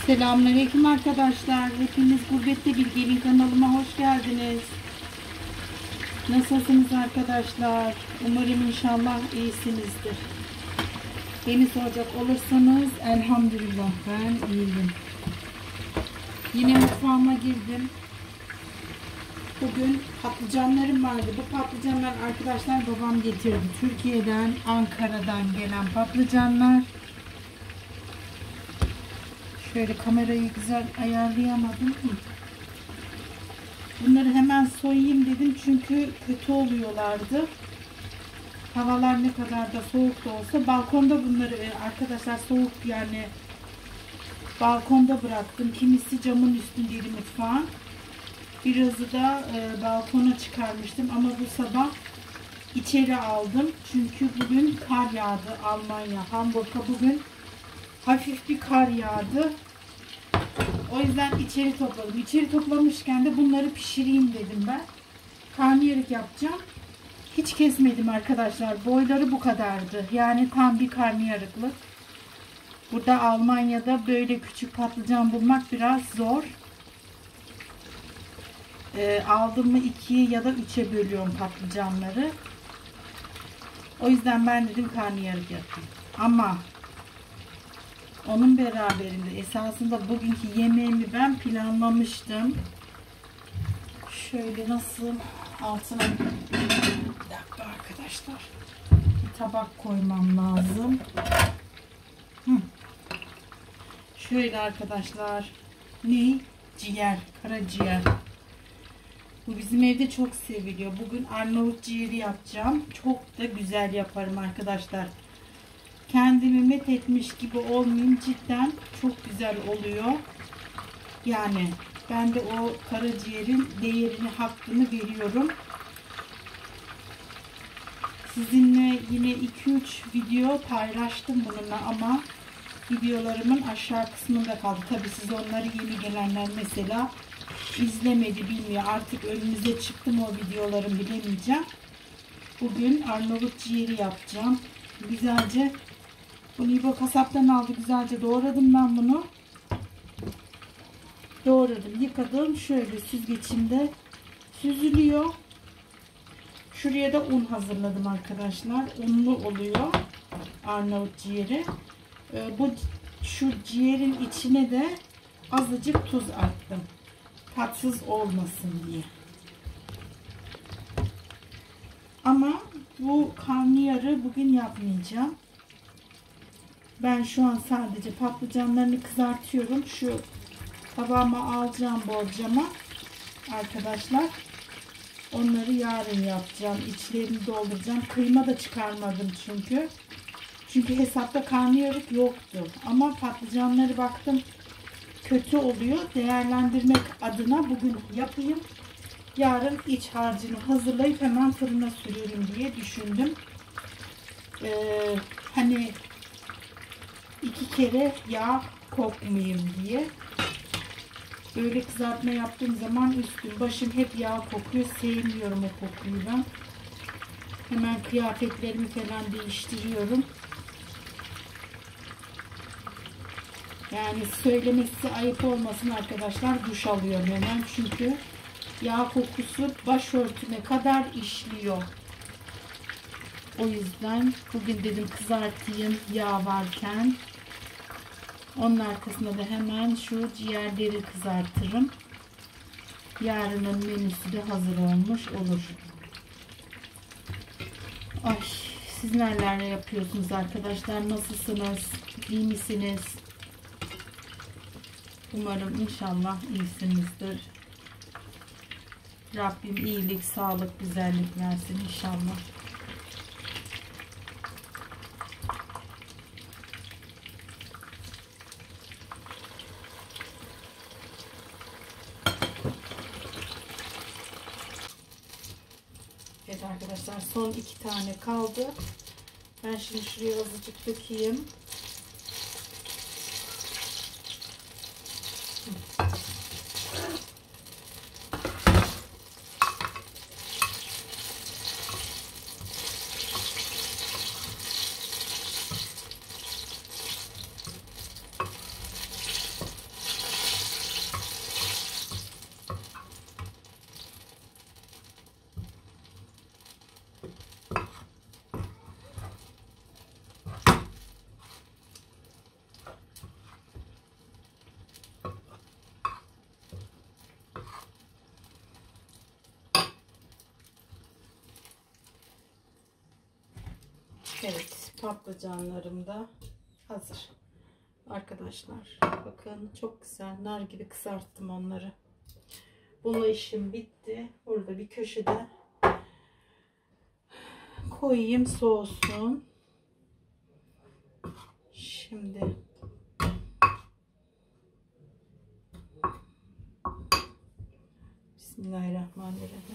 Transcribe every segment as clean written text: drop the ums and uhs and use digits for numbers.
Selamünaleyküm arkadaşlar. Hepiniz Gurbette Bir Gelin kanalıma hoş geldiniz. Nasılsınız arkadaşlar? Umarım inşallah iyisinizdir. Beni soracak olursanız elhamdülillah ben iyiyim. Yine mutfağıma girdim. Bugün patlıcanlarım vardı. Bu patlıcanlar arkadaşlar babam getirdi. Türkiye'den, Ankara'dan gelen patlıcanlar. Şöyle kamerayı güzel ayarlayamadım. Bunları hemen soyayım dedim çünkü kötü oluyorlardı. Havalar ne kadar da soğuk da olsa balkonda bunları arkadaşlar soğuk yani balkonda bıraktım. Kimisi camın üstündeydi mutfağın. Birazı da balkona çıkarmıştım ama bu sabah içeri aldım. Çünkü bugün kar yağdı Almanya, Hamburg'a bugün hafif bir kar yağdı. O yüzden içeri topladım. İçeri toplamışken de bunları pişireyim dedim ben. Karnıyarık yapacağım. Hiç kesmedim arkadaşlar. Boyları bu kadardı. Yani tam bir karnıyarıklık. Burada Almanya'da böyle küçük patlıcan bulmak biraz zor. Aldım mı 2'ye ya da 3'e bölüyorum patlıcanları. O yüzden ben dedim karnıyarık yapayım. Ama onun beraberinde esasında bugünkü yemeğimi ben planlamıştım. Şöyle nasıl altına bir dakika arkadaşlar. Bir tabak koymam lazım. Şöyle arkadaşlar. Ne? Ciğer. Karaciğer. Bu bizim evde çok seviliyor. Bugün Arnavut ciğeri yapacağım. Çok da güzel yaparım arkadaşlar. Kendimi met etmiş gibi olmayayım, cidden çok güzel oluyor. Yani ben de o karaciğerin değerini, hakkını veriyorum. Sizinle yine 2-3 video paylaştım bununla ama videolarımın aşağı kısmında kaldı. Tabi siz onları yeni gelenler mesela izlemedi, bilmiyor. Artık önümüze çıktı mı o videolarım bilemeyeceğim. Bugün Arnavut ciğeri yapacağım. Güzelce bunu İbo kasaptan aldı. Güzelce doğradım ben bunu. Doğradım, yıkadım. Şöyle süzgeçimde süzülüyor. Şuraya da un hazırladım arkadaşlar. Unlu oluyor Arnavut ciğeri. Şu ciğerin içine de azıcık tuz attım. Tatsız olmasın diye. Ama bu karnıyarı bugün yapmayacağım. Ben şu an sadece patlıcanlarını kızartıyorum. Şu tabağıma alacağım borcama arkadaşlar. Onları yarın yapacağım. İçlerini dolduracağım. Kıyma da çıkarmadım çünkü. Çünkü hesapta karnıyarık yoktu. Ama patlıcanları baktım kötü oluyor. Değerlendirmek adına bugün yapayım. Yarın iç harcını hazırlayıp hemen fırına sürüyorum diye düşündüm. Hani 2 kere yağ kokmayayım diye. Böyle kızartma yaptığım zaman üstüm başım hep yağ kokuyor. Sevmiyorum o kokuyu ben. Hemen kıyafetlerimi falan değiştiriyorum. Yani söylemesi ayıp olmasın arkadaşlar, duş alıyorum hemen. Çünkü yağ kokusu başörtüme kadar işliyor. O yüzden bugün dedim kızartayım yağ varken. Onun arkasında da hemen şu ciğerleri kızartırım. Yarının menüsü de hazır olmuş olur. Ay, siz neler yapıyorsunuz arkadaşlar? Nasılsınız? İyi misiniz? Umarım inşallah iyisinizdir. Rabbim iyilik, sağlık, güzellik versin inşallah. Evet arkadaşlar, son 2 tane kaldı. Ben şimdi şuraya azıcık dökeyim. Evet, patlıcanlarım da hazır. Arkadaşlar bakın çok güzel nar gibi kızarttım onları. Bununla işim bitti. Burada bir köşede koyayım soğusun. Şimdi Bismillahirrahmanirrahim.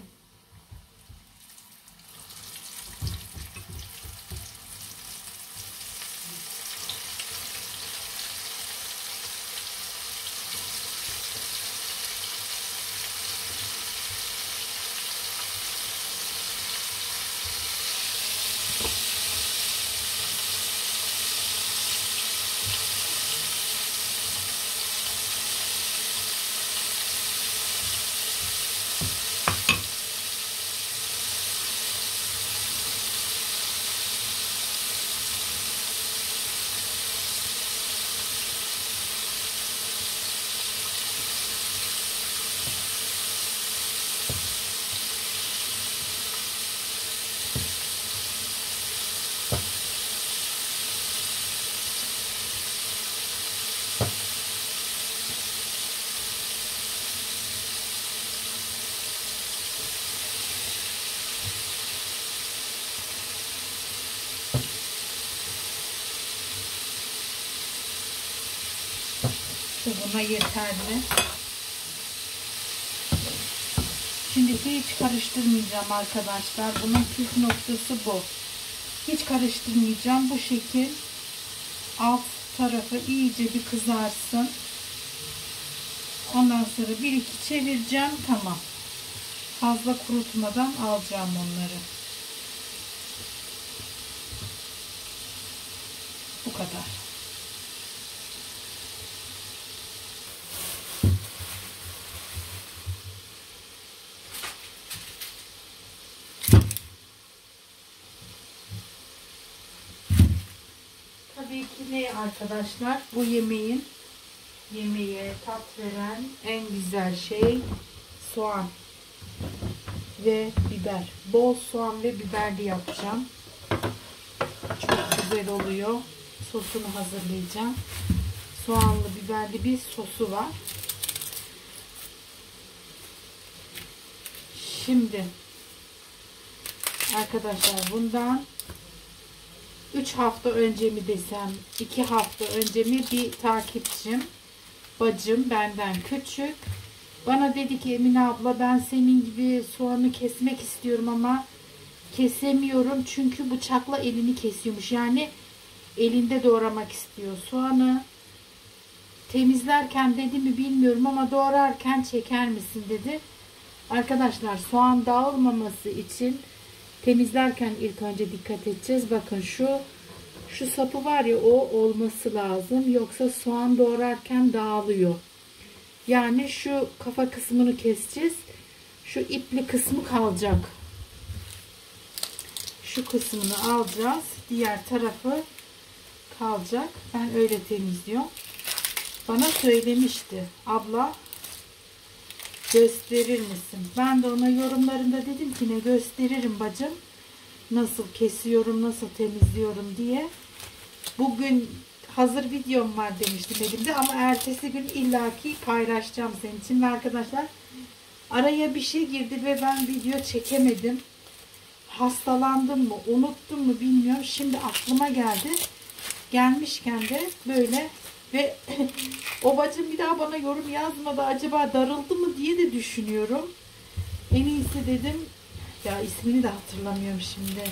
Buna yeterli. Şimdi hiç karıştırmayacağım arkadaşlar. Bunun püf noktası bu. Hiç karıştırmayacağım. Bu şekil alt tarafı iyice bir kızarsın. Ondan sonra bir iki çevireceğim. Tamam. Fazla kurutmadan alacağım onları. Bu kadar. Tabii ki ne arkadaşlar? Bu yemeğe tat veren en güzel şey soğan ve biber. Bol soğan ve biberli yapacağım. Çok güzel oluyor. Sosunu hazırlayacağım. Soğanlı biberli bir sosu var. Şimdi arkadaşlar bundan 3 hafta önce mi desem 2 hafta önce mi bir takipçim, bacım, benden küçük, bana dedi ki Emine abla ben senin gibi soğanı kesmek istiyorum ama kesemiyorum çünkü bıçakla elini kesiyormuş. Yani elinde doğramak istiyor soğanı. Temizlerken dedi mi bilmiyorum ama doğrarken çeker misin dedi. Arkadaşlar soğan dağılmaması için temizlerken ilk önce dikkat edeceğiz. Bakın şu sapı var ya, o olması lazım. Yoksa soğan doğrarken dağılıyor. Yani şu kafa kısmını keseceğiz. Şu ipli kısmı kalacak. Şu kısmını alacağız. Diğer tarafı kalacak. Ben öyle temizliyorum. Bana söylemişti. Abla gösterir misin? Ben de ona yorumlarında dedim ki ne gösteririm bacım. Nasıl kesiyorum, nasıl temizliyorum diye. Bugün hazır videom var demiştim elimde ama ertesi gün illaki paylaşacağım senin için. Ve arkadaşlar araya bir şey girdi ve ben video çekemedim. Hastalandım mı, unuttum mu bilmiyorum. Şimdi aklıma geldi. Gelmişken de böyle ve o bacım bir daha bana yorum yazmadı. Acaba darıldı mı diye de düşünüyorum. En iyisi dedim. Ya ismini de hatırlamıyorum şimdi.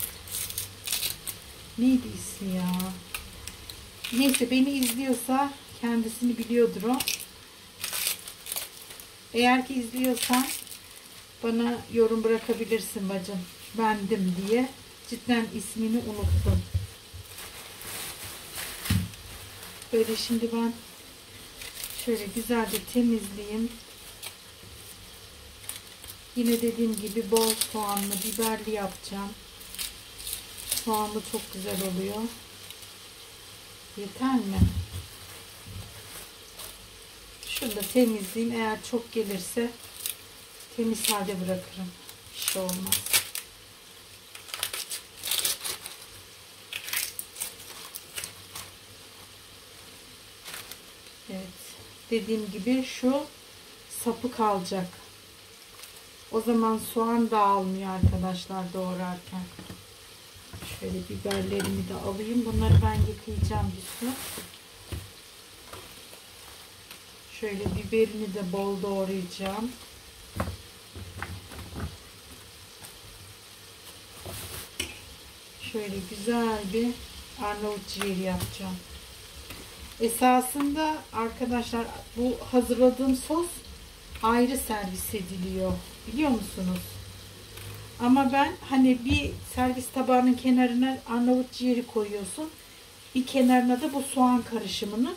Neydi ismi ya? Neyse beni izliyorsa kendisini biliyordur o. Eğer ki izliyorsan bana yorum bırakabilirsin bacım. Bendim diye. Cidden ismini unuttum. Böyle şimdi ben şöyle güzelce temizleyeyim. Yine dediğim gibi bol soğanlı, biberli yapacağım. Soğanlı çok güzel oluyor. Yeter mi? Şunu da temizleyeyim. Eğer çok gelirse temiz halde bırakırım. Bir şey olmaz. dediğim gibi şu sapı kalacak. O zaman soğan dağılmıyor arkadaşlar doğrarken. Şöyle biberlerimi de alayım. Bunları ben yıkayacağım bir su. Şöyle biberini de bol doğrayacağım. Şöyle güzel bir Arnavut ciğeri yapacağım. Esasında arkadaşlar bu hazırladığım sos ayrı servis ediliyor. Biliyor musunuz? Ama ben hani bir servis tabağının kenarına Arnavut ciğeri koyuyorsun. Bir kenarına da bu soğan karışımını.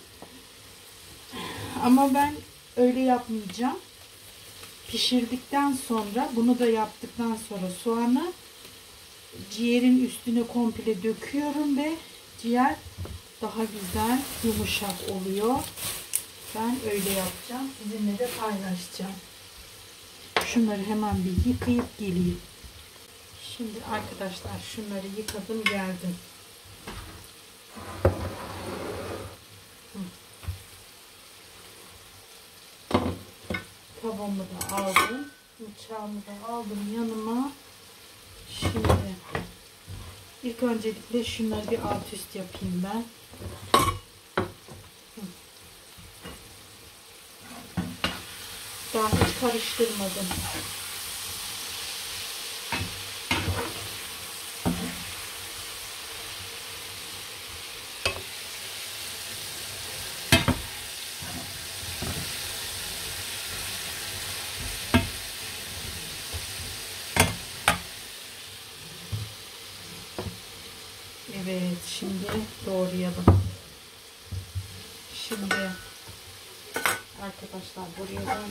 Ama ben öyle yapmayacağım. Pişirdikten sonra, bunu da yaptıktan sonra soğanı ciğerin üstüne komple döküyorum ve ciğer daha güzel yumuşak oluyor. Ben öyle yapacağım. Sizinle de paylaşacağım. Şunları hemen bir yıkayıp geleyim. Şimdi arkadaşlar şunları yıkadım geldim. Tavamı da aldım. Bıçağımı da aldım yanıma. Şimdi ilk öncelikle şunları bir alt üst yapayım ben. Daha hiç karıştırmadım. Evet, şimdi doğrayalım. Şimdi arkadaşlar buraya ben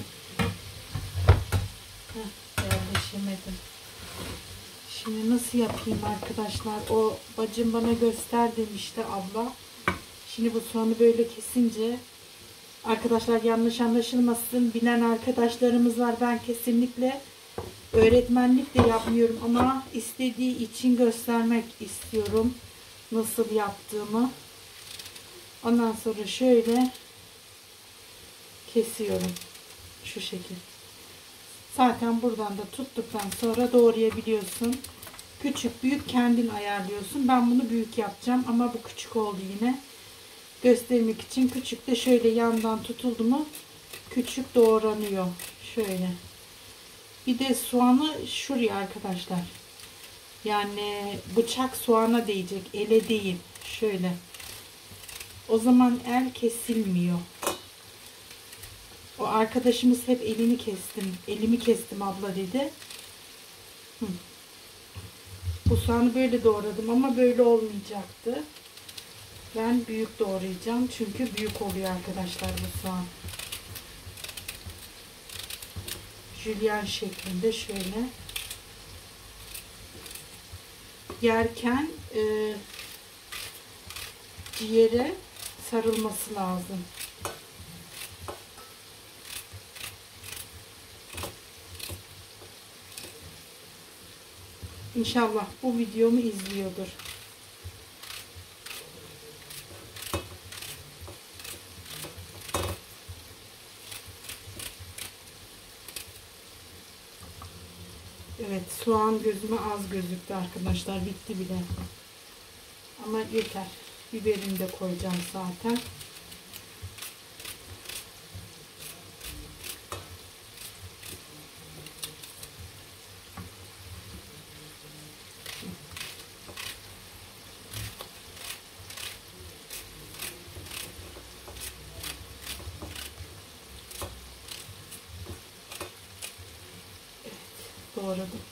yerleşemedim. Şimdi nasıl yapayım arkadaşlar? O bacım bana göster demişti abla. Şimdi bu soğanı böyle kesince arkadaşlar yanlış anlaşılmasın. Bilen arkadaşlarımız var. Ben kesinlikle öğretmenlik de yapmıyorum ama istediği için göstermek istiyorum nasıl yaptığımı. Ondan sonra şöyle kesiyorum. Şu şekil. Zaten buradan da tuttuktan sonra doğrayabiliyorsun. Küçük büyük kendin ayarlıyorsun. Ben bunu büyük yapacağım ama bu küçük oldu yine. Göstermek için küçük de şöyle yandan tutuldu mu küçük doğranıyor. Şöyle. Bir de soğanı şuraya arkadaşlar. Yani bıçak soğana değecek. Ele değil. Şöyle. O zaman el kesilmiyor. O arkadaşımız hep elini kestim. Elimi kestim abla dedi. Bu soğanı böyle doğradım ama böyle olmayacaktı. Ben büyük doğrayacağım. Çünkü büyük oluyor arkadaşlar bu soğan. Jülyen şeklinde şöyle. Yerken ciğere sarılması lazım. İnşallah bu videomu izliyordur. Evet, soğan gözüme az gözüktü arkadaşlar. Bitti bile. Ama yeter. Biberini de koyacağım zaten. Doğradım.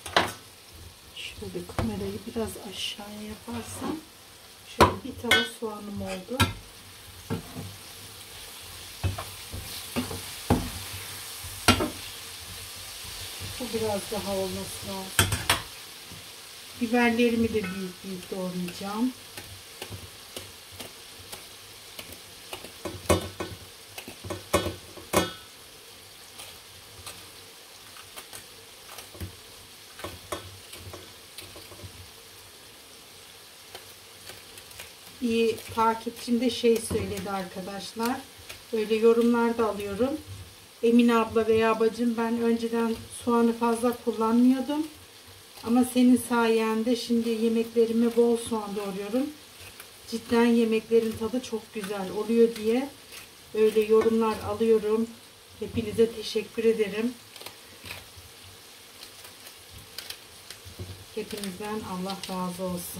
Şöyle kamerayı biraz aşağıya yaparsam şöyle bir tava soğanım oldu. Bu biraz daha olması lazım. Biberlerimi de büyük büyük doğrayacağım. Bir takipçim de şey söyledi arkadaşlar. Böyle yorumlarda alıyorum. Emine abla veya bacım, ben önceden soğanı fazla kullanmıyordum. Ama senin sayende şimdi yemeklerime bol soğan doğruyorum. Cidden yemeklerin tadı çok güzel oluyor diye öyle yorumlar alıyorum. Hepinize teşekkür ederim. Hepinizden Allah razı olsun.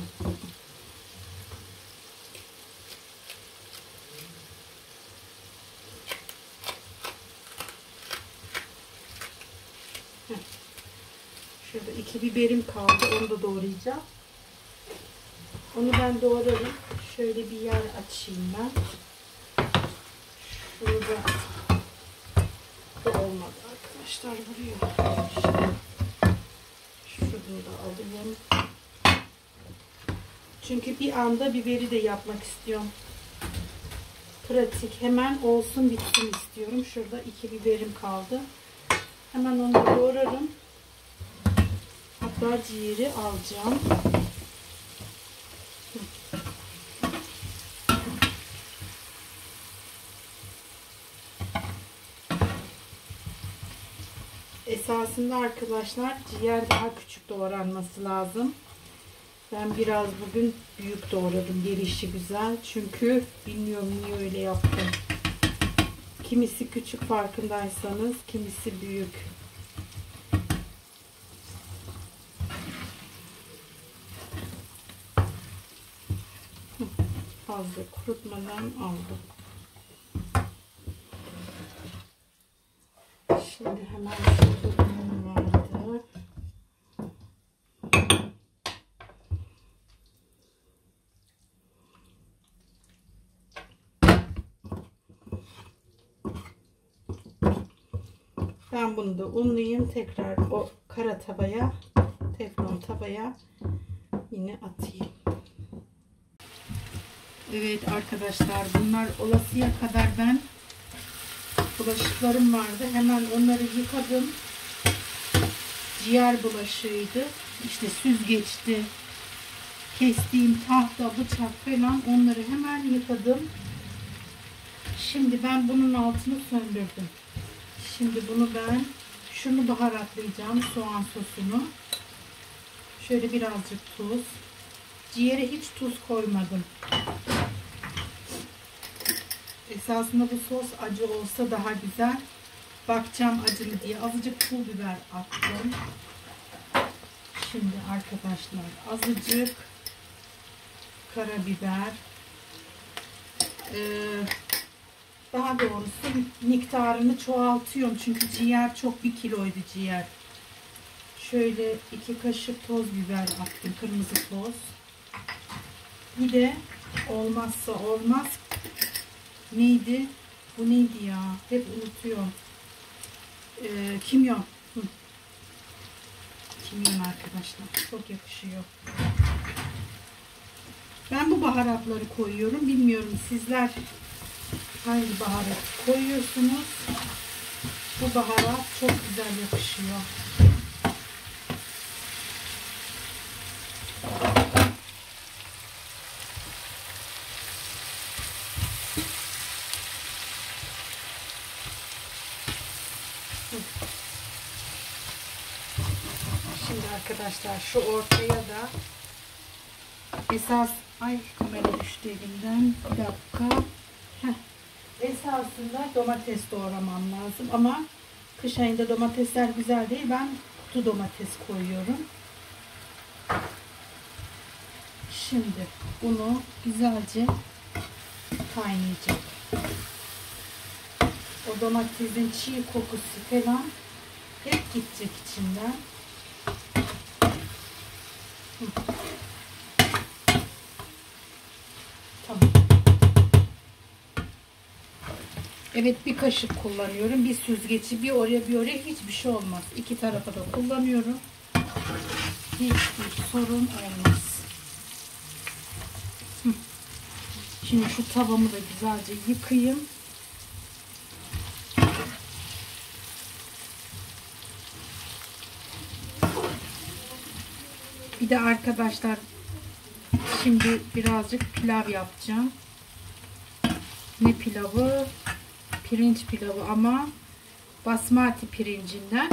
Şurada 2 biberim kaldı. Onu da doğrayacağım. Onu ben doğrarım. Şöyle bir yer açayım ben. Şurada da olmadı arkadaşlar, vuruyor. Şunu da alayım. Çünkü bir anda biberi de yapmak istiyorum. Pratik, hemen olsun bitsin istiyorum. Şurada 2 biberim kaldı. Hemen onu da doğrarım. Hatta ciğeri alacağım. Esasında arkadaşlar ciğer daha küçük doğranması lazım. Ben biraz bugün büyük doğradım. Gelişi güzel. Çünkü bilmiyorum niye öyle yaptım. Kimisi küçük farkındaysanız, kimisi büyük. Fazla kurutmadan aldım. Şimdi hemen şurada bunun vardı. Ben bunu da unlayayım. Tekrar o kara tavaya, teflon tavaya yine atayım. Evet arkadaşlar, bunlar olasıya kadar ben bulaşıklarım vardı. Hemen onları yıkadım. Ciğer bulaşığıydı. İşte süzgeçti. Kestiğim tahta, bıçak falan, onları hemen yıkadım. Şimdi ben bunun altını söndürdüm. Şimdi bunu ben şunu baharatlayacağım, soğan sosunu. Şöyle birazcık tuz. Ciğere hiç tuz koymadım. Esasında bu sos acı olsa daha güzel. Bakacağım acı mı diye. Azıcık pul biber attım. Şimdi arkadaşlar azıcık karabiber. Daha doğrusu miktarını çoğaltıyorum. Çünkü ciğer çok, 1 kiloydu ciğer. Şöyle 2 kaşık toz biber attım. Kırmızı toz. Bir de olmazsa olmaz. Neydi? Bu neydi ya? Hep unutuyorum. Kimyon. Kimyon arkadaşlar. Çok yakışıyor. Ben bu baharatları koyuyorum. Bilmiyorum sizler hangi baharat koyuyorsunuz. Bu baharat çok güzel yakışıyor. Şimdi arkadaşlar şu ortaya da esas, ay kamera düştü elimden, bir dakika. Esasında domates doğramam lazım ama kış ayında domatesler güzel değil. Ben kutu domates koyuyorum. Şimdi bunu güzelce kaynayacak. O domatesin çiğ kokusu falan hep gidecek içinden. Tamam. Evet, bir kaşık kullanıyorum. Bir süzgeci bir oraya bir oraya, hiçbir şey olmaz. İki tarafa da kullanıyorum. Hiçbir sorun olmaz. Şimdi şu tavamı da güzelce yıkayayım. Bir de arkadaşlar şimdi birazcık pilav yapacağım. Ne pilavı? pirinç pilavı ama basmati pirincinden.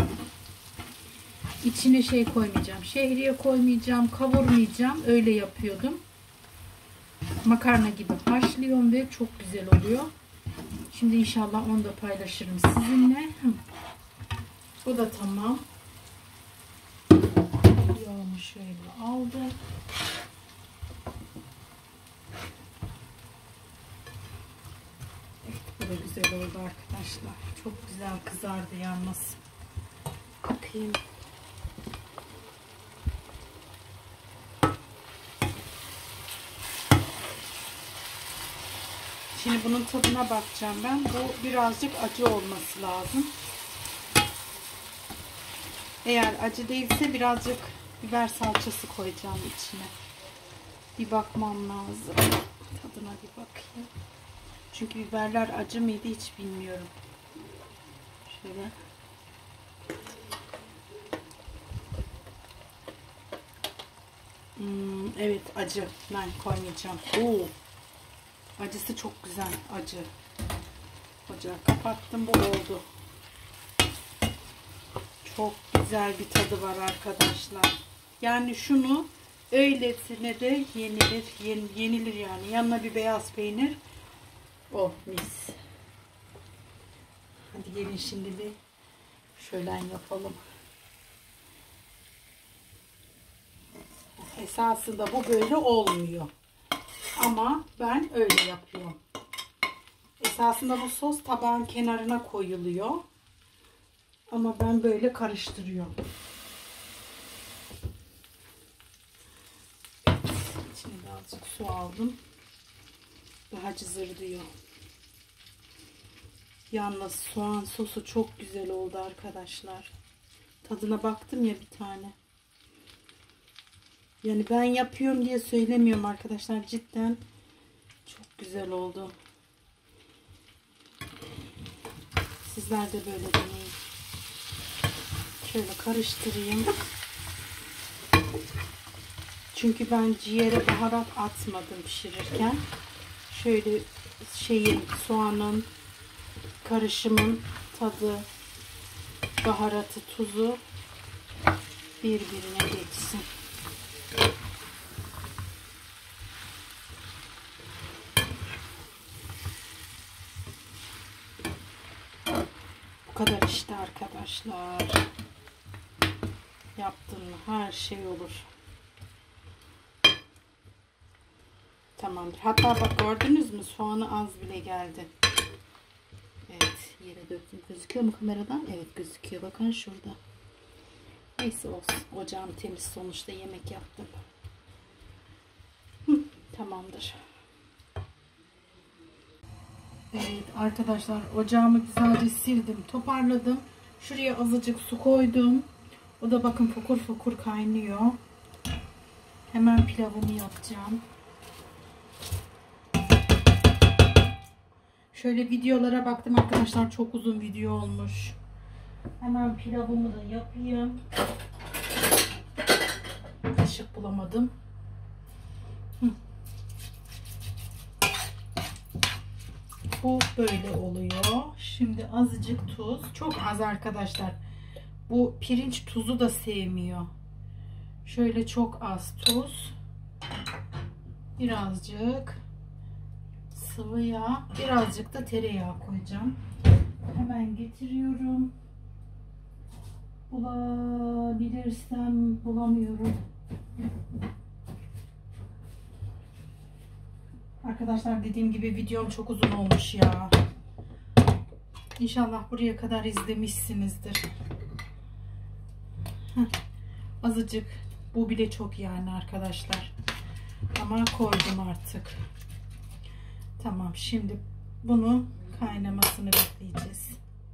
İçine şey koymayacağım. Şehriye koymayacağım. Kavurmayacağım. Öyle yapıyordum. Makarna gibi haşlıyorum ve çok güzel oluyor. Şimdi inşallah onu da paylaşırım sizinle. Bu da tamam. Yağımı şöyle aldım. Evet, bu da güzel oldu arkadaşlar. Çok güzel kızardı yalnız. Bakayım. Şimdi bunun tadına bakacağım ben. Bu birazcık acı olması lazım. Eğer acı değilse birazcık biber salçası koyacağım içine. Bir bakmam lazım. Tadına bir bakayım. Çünkü biberler acı mıydı hiç bilmiyorum. Şöyle. Evet, acı. Ben koymayacağım. Oo. Acısı çok güzel. Acı. Ocağı kapattım. Bu oldu. Çok güzel bir tadı var arkadaşlar. Yani şunu öylesine de yenilir. Yenilir yani. Yanına bir beyaz peynir. Oh mis. Hadi gelin şimdi bir şöyle yapalım. Esasında bu böyle olmuyor. Ama ben öyle yapıyorum. Esasında bu sos tabağın kenarına koyuluyor. Ama ben böyle karıştırıyorum. İçine birazcık su aldım. Daha cızırdıyor. Yalnız soğan sosu çok güzel oldu arkadaşlar. Tadına baktım ya bir tane. Yani ben yapıyorum diye söylemiyorum arkadaşlar. Cidden çok güzel oldu. Sizler de böyle deneyin. Şöyle karıştırayım. Çünkü ben ciğere baharat atmadım pişirirken. Şöyle soğanın, karışımın tadı, baharatı, tuzu birbirine geçsin. Bu kadar işte arkadaşlar. Yaptığım her şey olur. Tamamdır. Hatta bak gördünüz mü? Soğanı az bile geldi. Evet. Yere döktüm. Gözüküyor mu kameradan? Evet gözüküyor. Bakın şurada. Neyse olsun. Ocağım temiz. Sonuçta yemek yaptım. Tamamdır. Evet arkadaşlar. Ocağımı güzelce sildim. Toparladım. Şuraya azıcık su koydum. O da bakın fokur fokur kaynıyor. Hemen pilavımı yapacağım. Şöyle videolara baktım arkadaşlar. Çok uzun video olmuş. Hemen pilavımı da yapayım. Kaşık bulamadım. Bu böyle oluyor. Şimdi azıcık tuz. Çok az arkadaşlar. Bu pirinç tuzu da sevmiyor. Şöyle çok az tuz. Birazcık sıvı yağ. Birazcık da tereyağı koyacağım. Hemen getiriyorum. Bulabilirsem bulamıyorum. Arkadaşlar dediğim gibi videom çok uzun olmuş ya. İnşallah buraya kadar izlemişsinizdir. Azıcık. Bu bile çok yani arkadaşlar. Ama koydum artık. Tamam, şimdi bunu kaynamasını bekleyeceğiz.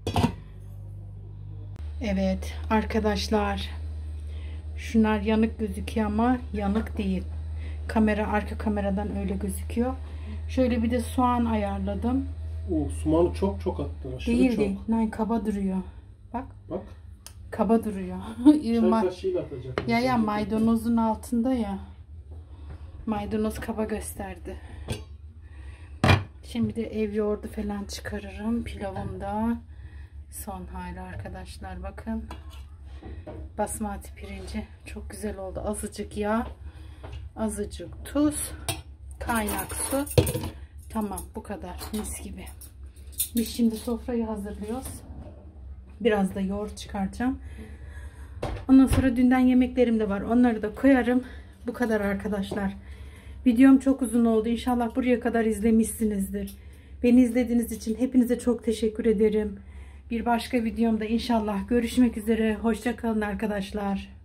Evet arkadaşlar. Şunlar yanık gözüküyor ama yanık değil. Arka kameradan öyle gözüküyor. Şöyle bir de soğan ayarladım. O sumanı çok attın. Aşırı değil çok. değil. Nay kaba duruyor. Bak. Bak. Kaba duruyor. Çay kaşığıyla atacak. Ya maydanozun altında ya. Maydanoz kaba gösterdi. Şimdi de ev yoğurdu falan çıkarırım. Pilavım da son hali arkadaşlar. Bakın. Basmati pirinci çok güzel oldu. Azıcık yağ, azıcık tuz, kaynak su. Tamam, bu kadar. Mis gibi. Biz şimdi sofrayı hazırlıyoruz. Biraz da yoğurt çıkartacağım. Ondan sonra dünden yemeklerim de var. Onları da koyarım. Bu kadar arkadaşlar. Videom çok uzun oldu. İnşallah buraya kadar izlemişsinizdir. Beni izlediğiniz için hepinize çok teşekkür ederim. Bir başka videomda inşallah görüşmek üzere. Hoşça kalın arkadaşlar.